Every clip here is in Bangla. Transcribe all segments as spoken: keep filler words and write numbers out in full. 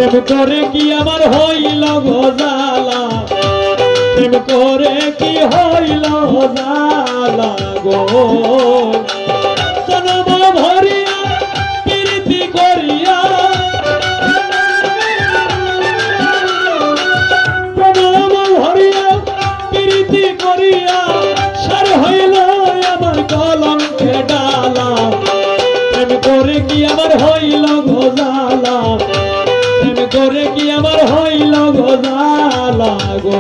প্রেম করে কি আমার হইল গজালা, প্রেম করে কি হইল জালা গো। জনম ভরিয়া প্রীতি করিয়া, জনম ভরিয়া প্রীতি করিয়া সার হইল আমার কলঙ্কের ডালা। প্রেম করে কি আমার হইল গজালা, প্রেম করে কি আমার হইল গজালা গো।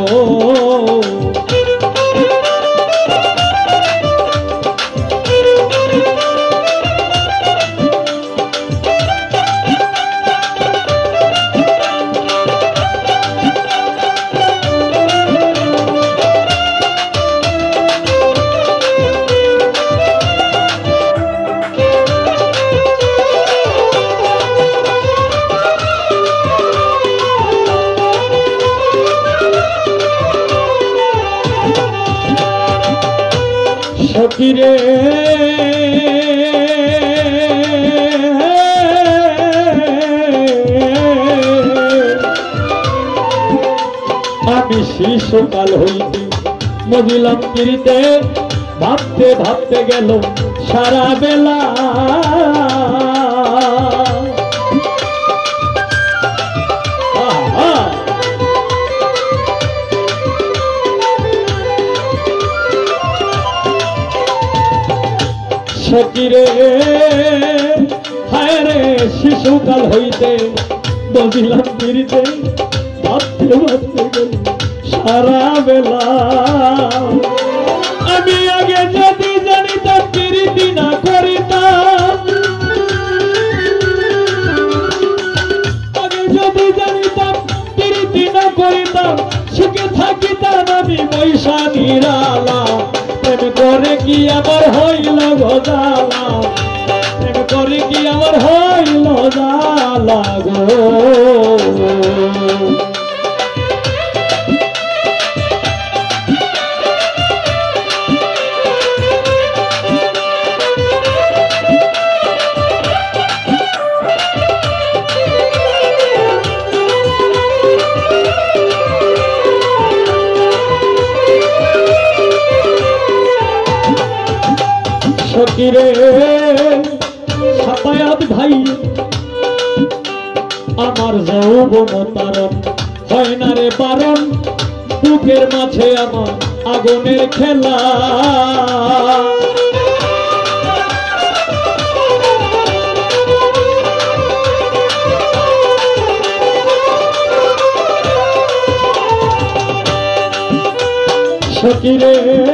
সখিরে আমি শিশুকাল হইতে মজিলাম পিরিতে, ভাবতে ভাবতে গেল সারা বেলা। সখিরে হায় রে শিশুকাল হইতে বজিলাম পিরিতে, ভাবতে ভাবতে গেল সারা বেলা। আমি আগে যদি জানিতাম পিরিতি না করিতাম, আগে যদি জানিতাম পিরিতি না করিতাম, সুখে থাকিতাম আমি পয়সা নিরালা। প্রেম করে কি আমার হইল গজালা, প্রেম করে কি আমার হইল জালা গো। সখিরে সাতায়াত ভাই আমার যৌবন তারণ হয় না রে পারণ, বুকের মাঝে আমার আগুনের খেলা। সখিরে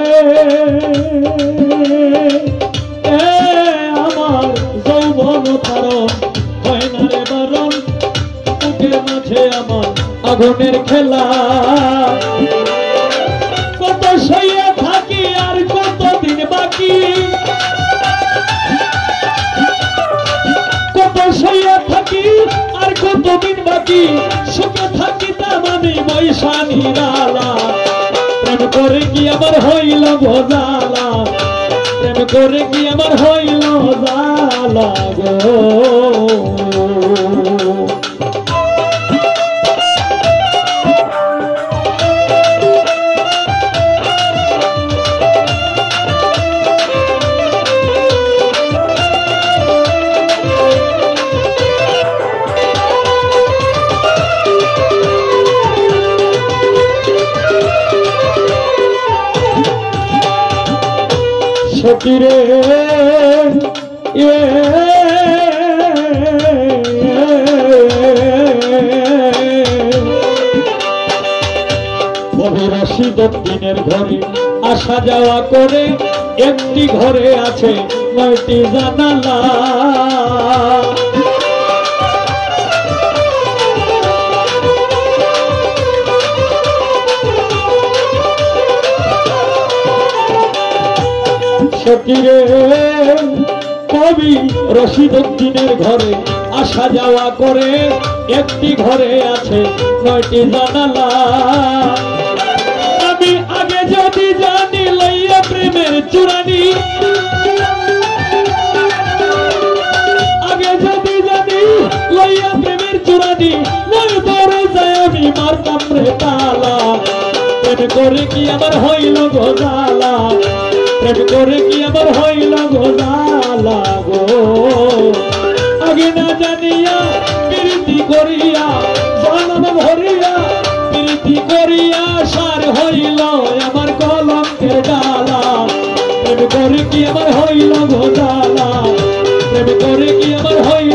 আমার যৌবন তারণ হয় না রে বারণ, বুকের মাঝে আমার আগুনের খেলা। কত সইয়া থাকি আর কত দিন বাকি, কত সইয়া থাকি আর কত দিন বাকি, সুখে থাকিতাম আমি বৈশা নিরালা। প্রেম করে কি আমার হইল গজালা, প্রেম করে কি আমার হইল জালা গো। সখিরে রশিদুদ্দিনের ঘরে আসা যাওয়া করে, একটি ঘরে আছে নয়টি জানালা। সখিরে কবি রশিদুদ্দিনের ঘরে আসা যাওয়া করে, একটি ঘরে আছে নয়টি জানালা। আমি আগে যদি জানি লইয়া প্রেমের চূড়ানি, আগে যদি জানি লইয়া প্রেমের চূড়ানি, নয় দরজায় আমি মারতাম রে তালা প্রেম করে কি আমার হইল গো জ্বালা প্রেম করে কি আমার হইল গো জ্বালা গো আগে না জানিয়া প্রীতি করিয়া জনম ভরিয়া প্রীতি করিয়া সার হইল আমার কলঙ্কের ডালা প্রেম করে কি আমার হইল গো জ্বালা প্রেম করে কি আমার হইল